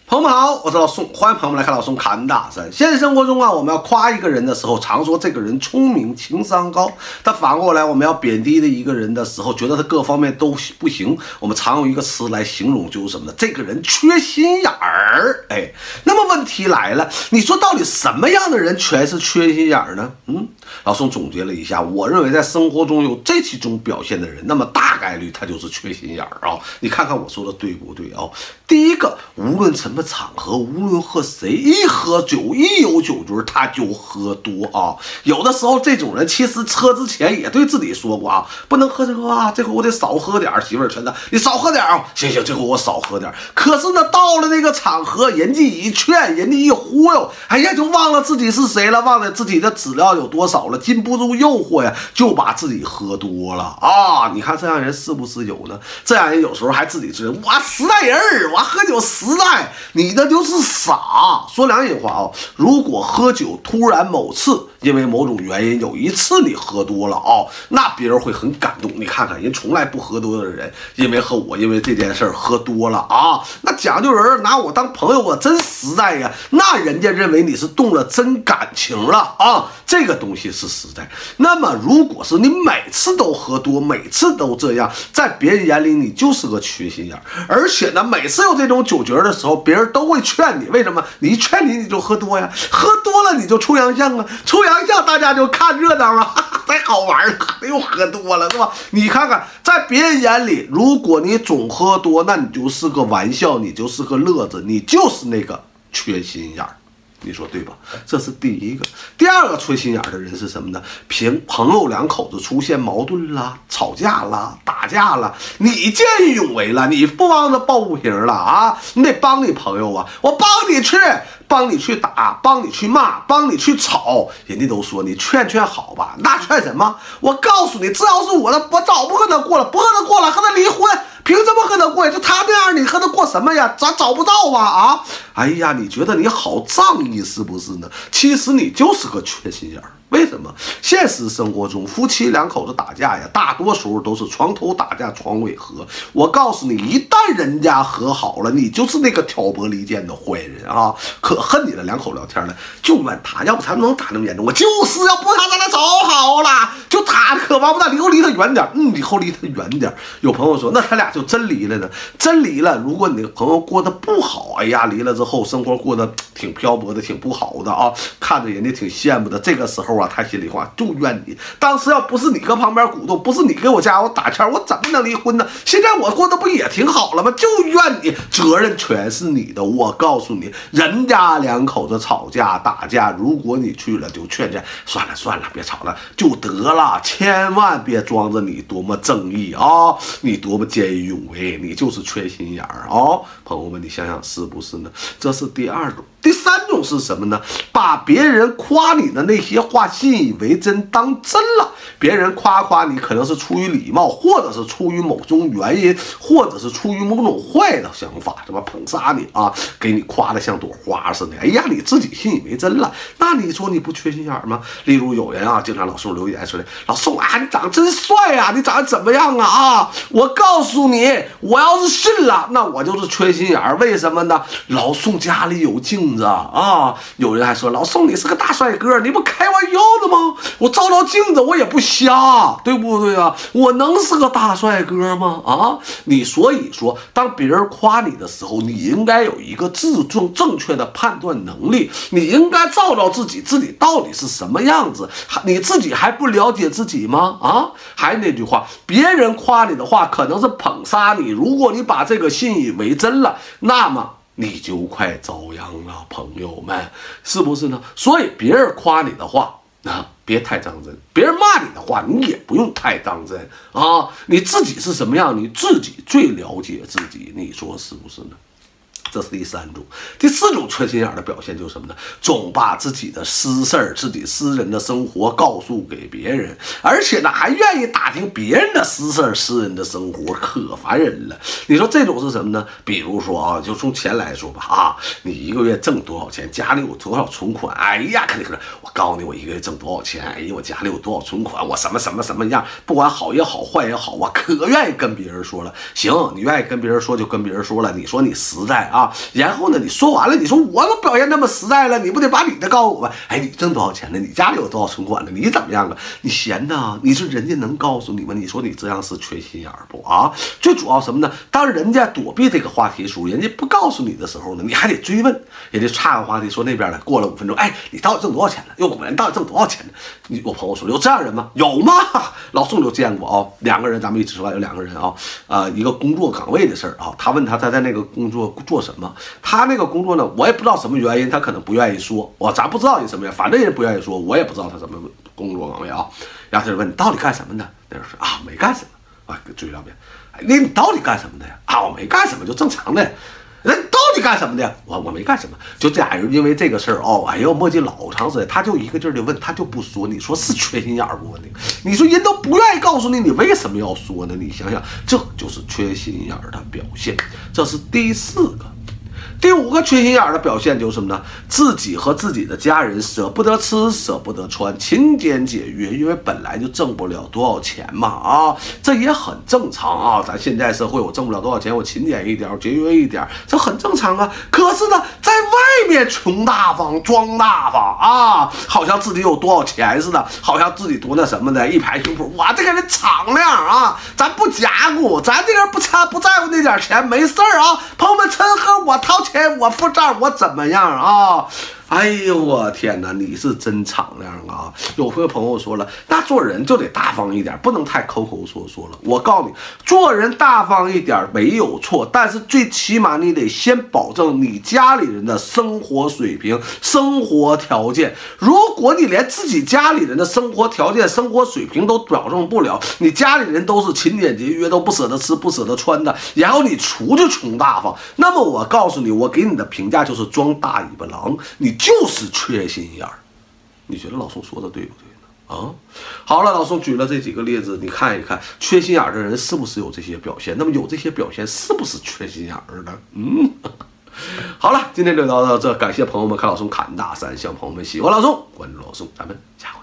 朋友们好，我是老宋，欢迎朋友们来看老宋侃大山。现实生活中啊，我们要夸一个人的时候，常说这个人聪明、情商高；但反过来，我们要贬低的一个人的时候，觉得他各方面都不行，我们常用一个词来形容，就是什么呢？这个人缺心眼儿。哎，那么问题来了，你说到底什么样的人全是缺心眼儿呢？老宋总结了一下，我认为在生活中有这几种表现的人，那么大概率他就是缺心眼儿啊。你看看我说的对不对啊？第一个，无论什么场合，无论和谁，一喝酒，一有酒局他就喝多啊。有的时候这种人其实喝之前也对自己说过啊，不能喝这个啊，这回我得少喝点。媳妇儿劝他，你少喝点啊，行，这回我少喝点。可是呢，到了那个场合，人家一劝，人家一忽悠，哎呀，就忘了自己是谁了，忘了自己的质量有多少了，禁不住诱惑呀，就把自己喝多了啊！你看这样人是不是有呢？这样人有时候还自己知道，我实在人儿，我喝酒实在，你的就是傻。说良心话啊，如果喝酒突然某次因为某种原因有一次你喝多了啊，那别人会很感动。你看看人从来不喝多的人，因为和我因为这件事喝多了啊，那讲究人拿我当朋友，我真实在呀，那人家认为你是动了真感情了啊，这个东西是实在。那么如果是你每次都喝多，每次都这样，在别人眼里你就是个缺心眼，而且呢，每次有这种酒局的时候，别人都会劝你，为什么？你劝你就喝多呀，喝多了你就出洋相啊，出洋相大家就看热闹啊，太好玩了，又喝多了是吧？你看看，在别人眼里，如果你总喝多，那你就是个玩笑，你就是个乐子，你就是那个缺心眼儿。你说对吧？这是第一个。第二个缺心眼的人是什么呢？朋友两口子出现矛盾啦、吵架啦、打架了，你见义勇为了，你不帮着抱不平了啊！你得帮你朋友啊，我帮你去打，帮你去骂，帮你去吵，人家都说你劝好吧，那劝什么？我告诉你，只要是我的，我早不和他过了，不和他过了，和他离婚。凭什么和他过呀？就他那样，你和他过什么呀？咱找不到吧？啊！哎呀，你觉得你好仗义是不是呢？其实你就是个缺心眼儿。为什么？现实生活中，夫妻两口子打架呀，大多数都是床头打架床尾和。我告诉你，一旦人家和好了，你就是那个挑拨离间的坏人啊！可恨你了，两口聊天了，就怨他，要不他能打那么严重？我就是要不他咱俩早好了，就他可王八蛋，以后离他远点。以后离他远点。有朋友说，那他俩就真离了呢？真离了，如果你的朋友过得不好，哎呀，离了之后生活过得挺漂泊的，挺不好的啊，看着人家挺羡慕的，这个时候他心里话就怨你，当时要不是你搁旁边鼓动，不是你给我家伙打钱，我怎么能离婚呢？现在我过得不也挺好了吗？就怨你，责任全是你的。我告诉你，人家两口子吵架打架，如果你去了就劝，算了，别吵了就得了，千万别装着你多么正义啊，你多么见义勇为，你就是缺心眼儿啊！朋友们，你想想是不是呢？这是第二种。第三种是什么呢？把别人夸你的那些话信以为真，当真了。别人夸你，可能是出于礼貌，或者是出于某种原因，或者是出于某种坏的想法，什么捧杀你啊，给你夸的像朵花似的。哎呀，你自己信以为真了，那你说你不缺心眼吗？例如有人啊，经常老宋留言说的，老宋啊，你长得真帅啊，你长得怎么样啊？我告诉你，我要是信了，那我就是缺心眼。为什么呢？老宋家里有镜子啊，有人还说老宋你是个大帅哥，你不开玩笑的吗？我照镜子我也不瞎，对不对啊？我能是个大帅哥吗？啊，你所以说，当别人夸你的时候，你应该有一个正确的判断能力，你应该照自己到底是什么样子，你自己还不了解自己吗？啊，还那句话，别人夸你的话可能是捧杀你，如果你把这个信以为真了，那么你就快遭殃了，朋友们，是不是呢？所以别人夸你的话别太当真，别人骂你的话你也不用太当真啊！你自己是什么样，你自己最了解自己，你说是不是呢？这是第三种。第四种缺心眼的表现就是什么呢？总把自己的私事儿、自己私人的生活告诉给别人，而且呢还愿意打听别人的私事儿、私人的生活，可烦人了。你说这种是什么呢？比如说啊，就从钱来说吧啊，你一个月挣多少钱，家里有多少存款？哎呀，可我告诉你，我一个月挣多少钱？哎呀，我家里有多少存款？我什么样？不管好也好，坏也好啊，可愿意跟别人说了。行，你愿意跟别人说就跟别人说了。你说你实在啊。 啊。然后呢，你说完了，你说我都表现那么实在了，你不得把你的告诉我吧？哎，你挣多少钱呢？你家里有多少存款呢？你怎么样啊？你闲的，你说人家能告诉你吗？你说你这样是缺心眼不啊？最主要什么呢？当人家躲避这个话题的时候，人家不告诉你的时候呢，你还得追问，人家岔个话题说那边了，过了5分钟，哎，你到底挣多少钱了？又果然到底挣多少钱呢？我朋友说有这样人吗？有吗？老宋就见过啊，2个人咱们一起吃饭，有2个人啊，一个工作岗位的事儿啊，他问他在那个工作做什么，他那个工作呢，我也不知道什么原因，他可能不愿意说，咱不知道你什么原因，反正人不愿意说，我也不知道他什么工作岗位啊。然后他就问你到底干什么的？那人说啊没干什么啊，追两遍，你到底干什么的呀？啊我没干什么，就正常的。人到底干什么的？我没干什么，就这俩人因为这个事儿哎呦磨叽老长时间，他就一个劲儿的问，他就不说。你说是缺心眼不？问题，你说人都不愿意告诉你，你为什么要说呢？你想想，这就是缺心眼的表现。这是第4个。第5个缺心眼的表现就是什么呢？自己和自己的家人舍不得吃，舍不得穿，勤俭节约，因为本来就挣不了多少钱嘛这也很正常啊。咱现在社会，我挣不了多少钱，我勤俭一点，节约一点，这很正常啊。可是呢，在外面穷大方，装大方好像自己有多少钱似的，好像自己多那什么的，一拍胸脯，我这个人敞亮咱不假顾，咱这个人不在乎那点钱，没事儿朋友们吃喝我掏钱，我付账，我怎么样哎呦我天哪，你是真敞亮有个朋友说了，那做人就得大方一点，不能太抠抠缩缩了。我告诉你，做人大方一点没有错，但是最起码你得先保证你家里人的生活水平、生活条件。如果你连自己家里人的生活条件、生活水平都保证不了，你家里人都是勤俭节约，都不舍得吃、不舍得穿的，然后你出去穷大方，那么我告诉你，我给你的评价就是装大尾巴狼，你就是缺心眼儿。你觉得老宋说的对不对呢？好了，老宋举了这几个例子，你看一看，缺心眼儿的人是不是有这些表现？那么有这些表现，是不是缺心眼儿呢？好了，今天就聊到这，感谢朋友们看老宋侃大山，希望朋友们喜欢老宋，关注老宋，咱们下回。